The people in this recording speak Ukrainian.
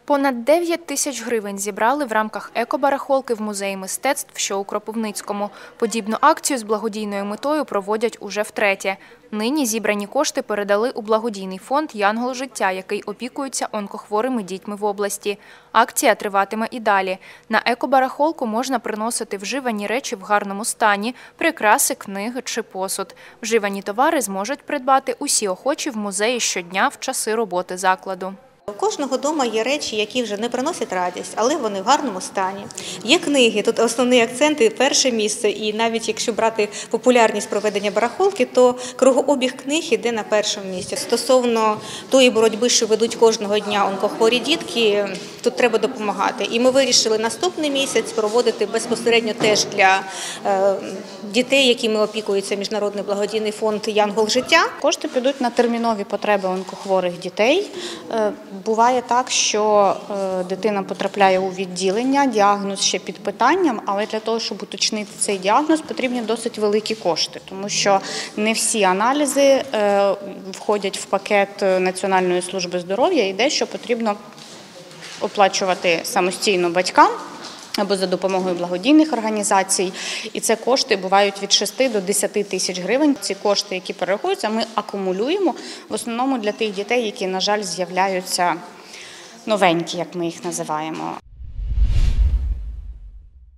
Понад 9 тисяч гривень зібрали в рамках екобарахолки в Музеї мистецтв, що у Кропивницькому. Подібну акцію з благодійною метою проводять уже втретє. Нині зібрані кошти передали у благодійний фонд «Янгол життя», який опікується онкохворими дітьми в області. Акція триватиме і далі. На екобарахолку можна приносити вживані речі в гарному стані, прикраси, книги чи посуд. Вживані товари зможуть придбати усі охочі в музеї щодня в часи роботи закладу. У кожного вдома є речі, які вже не приносять радість, але вони в гарному стані. Є книги, тут основний акцент і перше місце, і навіть якщо брати популярність проведення барахолки, то кругообіг книг іде на першому місці. Стосовно тої боротьби, що ведуть кожного дня онкохворі дітки, тут треба допомагати. І ми вирішили наступний місяць проводити безпосередньо теж для дітей, якими опікується Міжнародний благодійний фонд «Янгол життя». Кошти підуть на термінові потреби онкохворих дітей. Буває так, що дитина потрапляє у відділення, діагноз ще під питанням, але для того, щоб уточнити цей діагноз, потрібні досить великі кошти, тому що не всі аналізи входять в пакет Національної служби здоров'я і дещо потрібно оплачувати самостійно батькам або за допомогою благодійних організацій. І це кошти бувають від 6 до 10 тисяч гривень. Ці кошти, які перерахуються, ми акумулюємо в основному для тих дітей, які, на жаль, з'являються новенькі, як ми їх називаємо.